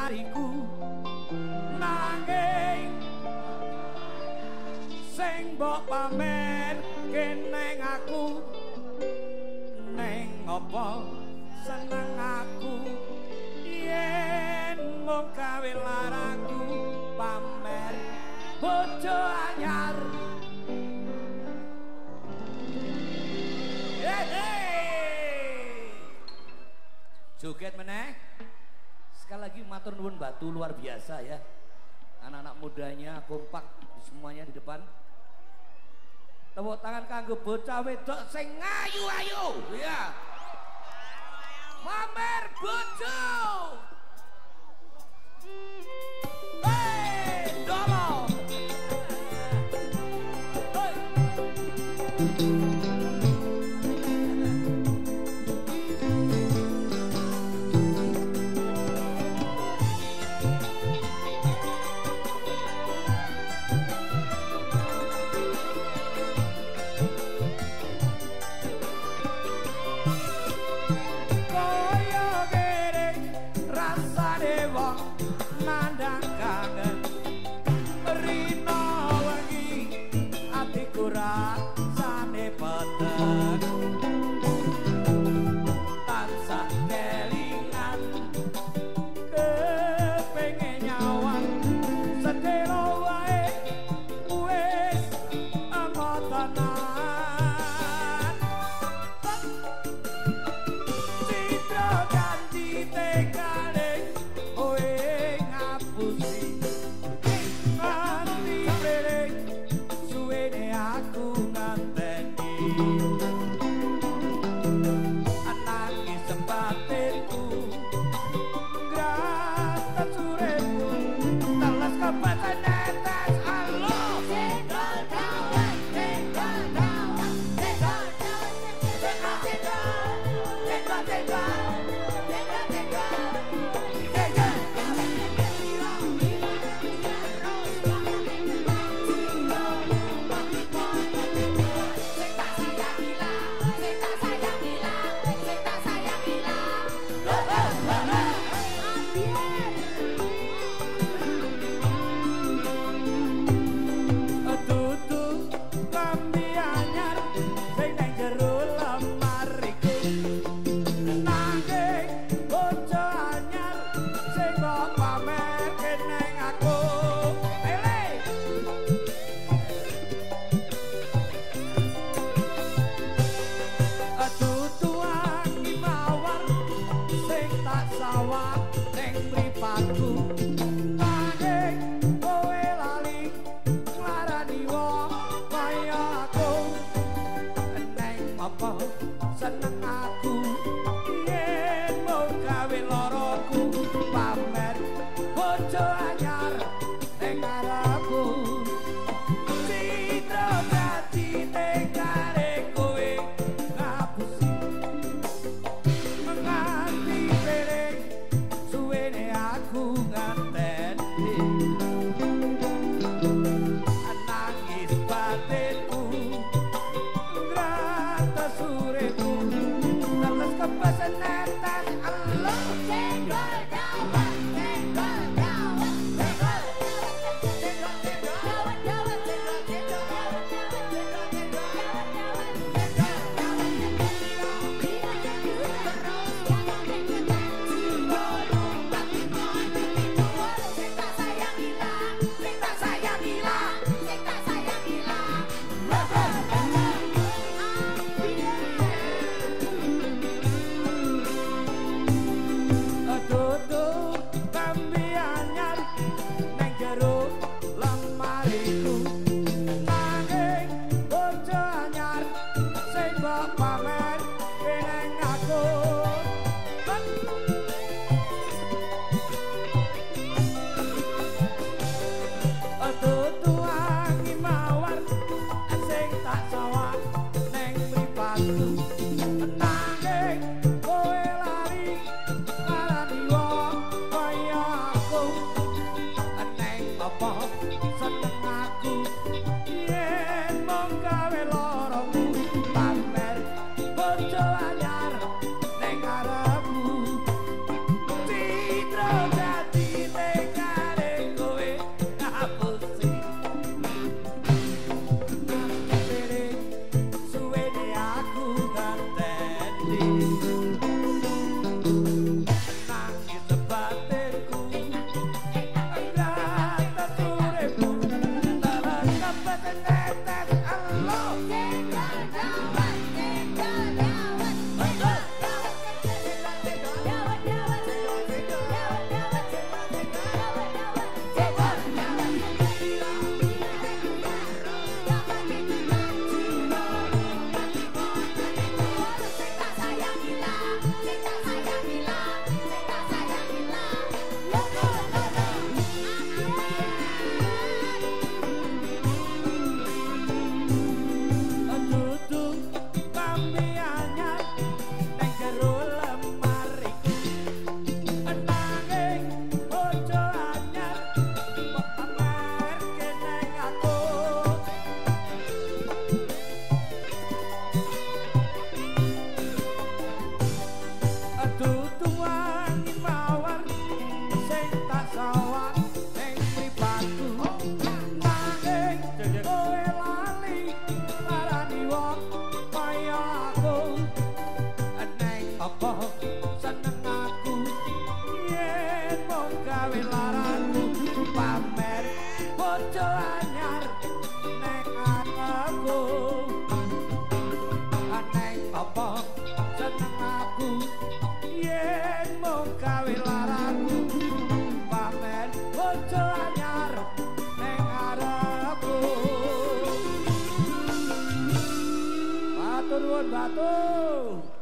lemariku nanging sing mbok pamer keneng aku neng apa seneng aku yen mung gawe larangku pamer bojo anyar. Joget meneh. Sekali lagi matur nuwun Batu luar biasa ya. Anak-anak mudanya kompak semuanya di depan. Tepuk tangan kanggo bocah wedok sing ayu-ayu ya. Pamer bojo. Dolo. Nandang kangen rino wengi atiku rasane peteng tansah kelingan kepengin nyawan sedelo wae wis amotanan citra ganti tekane seneng aku yen mau gawe loroku pamer bojo anyar ning ngarepku citra dadi tekare kowe ngapusi menganti pereng suwene aku nganteni nangis batinku kepesan netas Allah senggol dawet senggol dawet senggol dawet dawet senggol wabarakatuh.